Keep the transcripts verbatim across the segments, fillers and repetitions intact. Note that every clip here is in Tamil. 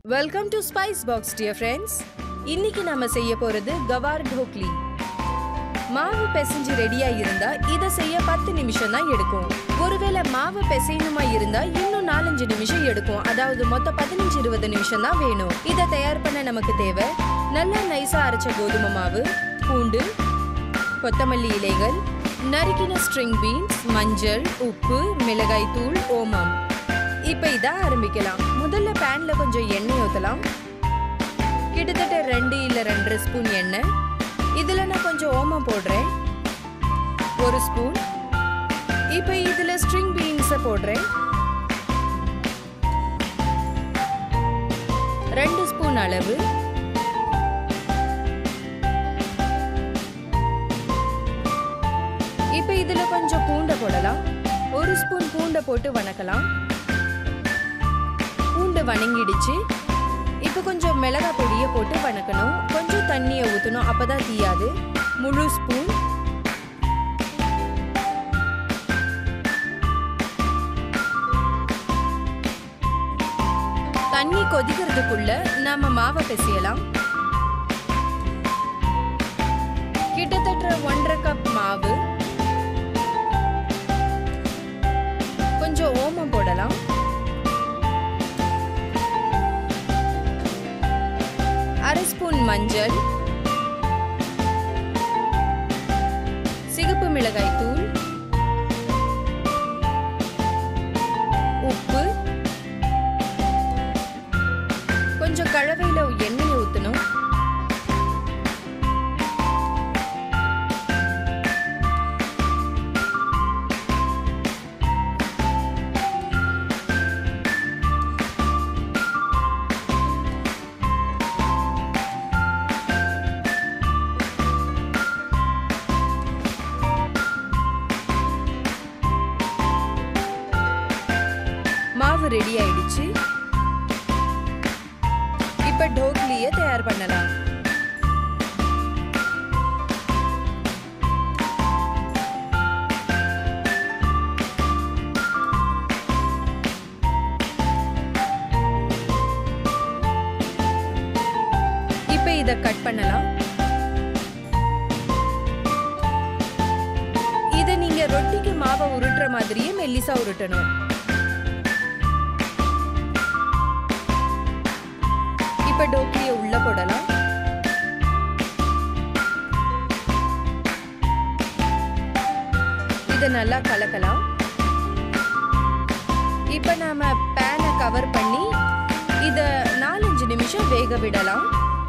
Welcome to Spice Box, dear friends. இன்னைக்கு நாம செய்ய போறது கவார் ढोकली. மாவு பிசைஞ்சு ரெடியா இருந்தா இத செய்ய பத்து நிமிஷம் தான் எடுக்கும். ஒருவேளை மாவு பிசையணுமா இருந்தா இன்னும் நாலஞ்சு நிமிஷம் எடுக்கும். அதாவது மொத்தம் பதினஞ்சு இருபது நிமிஷம் தான் வேணும். இத தயார் பண்ண நமக்கு தேவை நல்லா நைஸா அரைச்ச கோதுமை மாவு, பூண்டு, கொத்தமல்லி இலைகள், நறுக்கின ஸ்ட்ரிங் பீன்ஸ், மஞ்சள், உப்பு, மிளகாய் தூள், ஓமம். இப்போ இத ஆரம்பிக்கலாம். முதல்ல பேன்ல கொஞ்சம் எண்ணெய் ஊத்தலாம். கிட்டத்தட்ட ரெண்டு இல்ல ரெண்டரை ஸ்பூன் எண்ணெய். இதுல நான் கொஞ்சம் ஓமம் போடுறேன், ஒரு ஸ்பூன். இப்போ இதுல ஸ்ட்ரிங் பீன்ஸை போடுறேன், ரெண்டு ஸ்பூன் அளவு. இப்போ இதுல கொஞ்சம் பூண்டை போடலாம், ஒரு ஸ்பூன் பூண்டை போட்டு வணக்கலாம். பூண்டு வணங்கிடுச்சு. இப்போ கொஞ்சம் மிளகாய் பொடியை போட்டு வணக்கணும். கொஞ்சம் தண்ணியை ஊற்றணும், அப்பதான் தீயாது. முழு ஸ்பூன். தண்ணி கொதிக்கிறதுக்குள்ள நாம மாவை பிசையலாம். கிட்டத்தட்ட ஒன்றரை கப் மாவு. கொஞ்சம் ஓமம் போடலாம், அரை ஸ்பூன் மஞ்சள், சிகப்பு மிளகாய் தூள், உப்பு. கொஞ்சம் கலவையில எண்ணெய் ஊற்றணும். மாவு ரெடி ஆயிடுச்சு. இப்ப ढोकलीய தயார் பண்ணலாம். இப்ப இத கட் பண்ணலாம். இத நீங்க ரொட்டிக்கு மாவை உருட்டுற மாதிரியே மெல்லிசா உருட்டணும். இப்ப ढोकलीய உள்ள போடலாம். இத நல்லா கலக்கலாம். இப்ப நாம பேனை கவர் பண்ணி இத நாலஞ்சு நிமிஷம் வேக விடலாம்.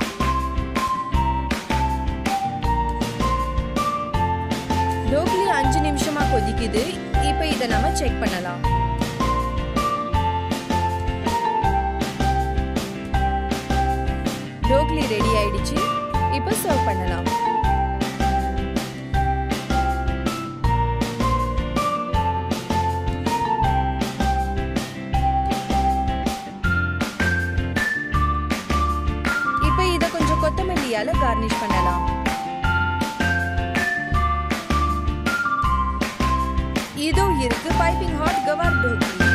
ढोकली அஞ்சு நிமிஷமா கொதிக்குது. இப்ப இத நாம செக் பண்ணலாம். ढोकली ரெடி ஆயிடுச்சு. இப்போ சர்வ் பண்ணலாம். இப்போ இத கொஞ்சம் கொத்தமல்லியால கார்னிஷ் பண்ணலாம். இதோ இருக்கு பைப்பிங் ஹாட் கவார் ढोकली.